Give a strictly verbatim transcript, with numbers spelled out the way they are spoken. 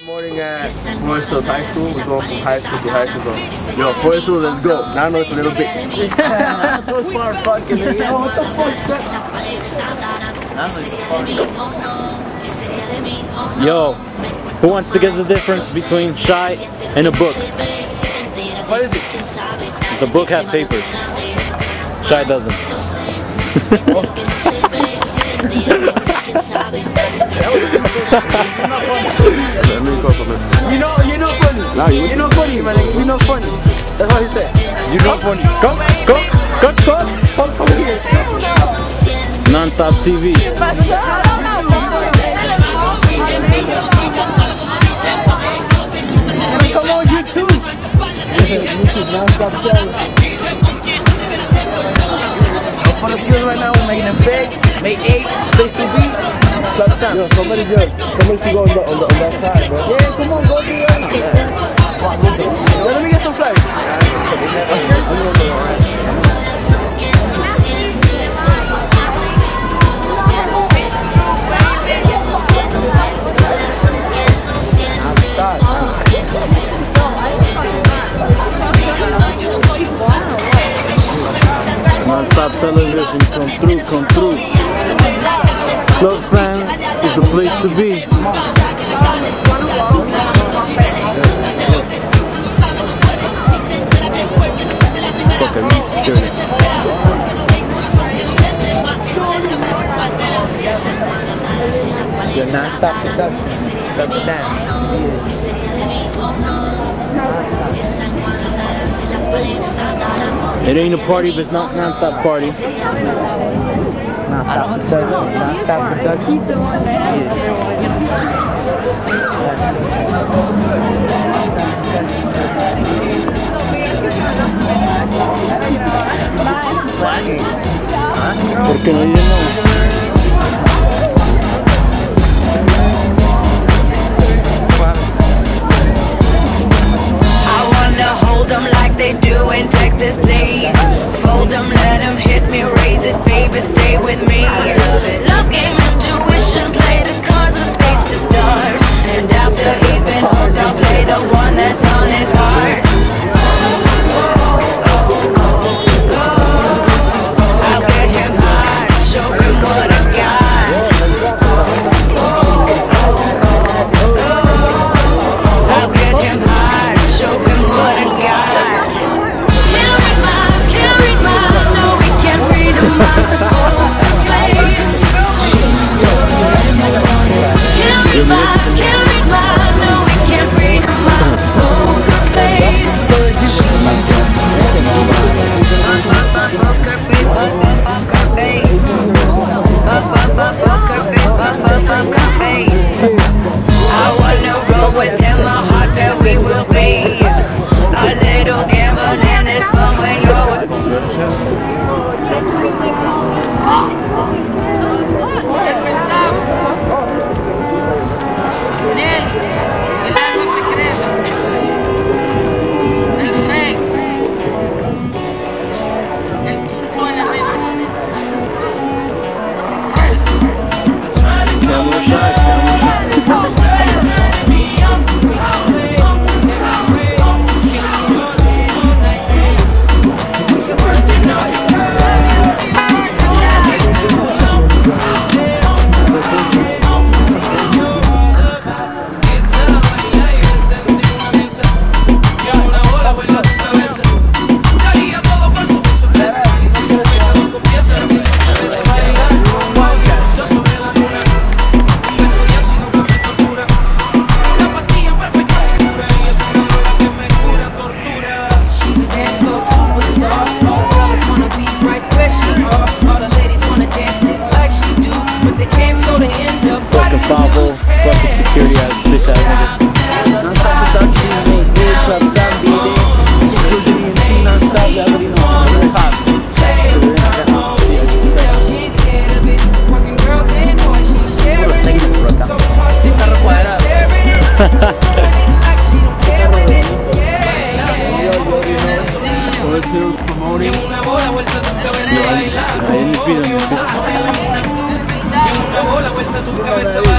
Morning at Forest Hills High School. We're going from high school to high school. Yo, Forest Hills, let's go. Now I know it's a little bit. Yeah, those far fucking. Yo, what the fuck's that? Yo, who wants to guess the difference between Shy and a book? What is it? The book has papers. Shy doesn't. You know, you're not funny. No, you you're not funny, man. You're not funny. That's what he said. You're not funny. Come, come, come, come, come, come here. Non-stop T V. Come on, YouTube. Non-stop challenge. For the skills right now, we're making a big, make eight, place to be, Club Sanm. Yo, somebody good. Somebody should go on, the, on, the, on that side, bro. Yeah, come on, go do that. Yo, let me get some flags. Non-stop television, come through, come through. Club Sanm is the place to be. Your non-stop production. Club Sanm. It ain't a party if it's not non-stop party. Non-stop production. Non-stop production. He's the one that ¿Por qué no dice no? They do in Texas, please. Fold them, let them hit me, raise it, baby, stay with me. Love game, intuition, play the cards of space to start. And after he's been hooked, I'll play the one that's on his heart. I'll get him high, show him what I got. I'll get him high, show him what I got. I wanna roll with him, a heart that we will be. A little gambling is fun when you're with security as bitch ass nigga. Non-stop production, mate. Big Club Sanm, B D. Exclusively M C, non-stop, you already know. Pop. Forest Hills promoting. Ahí me piden.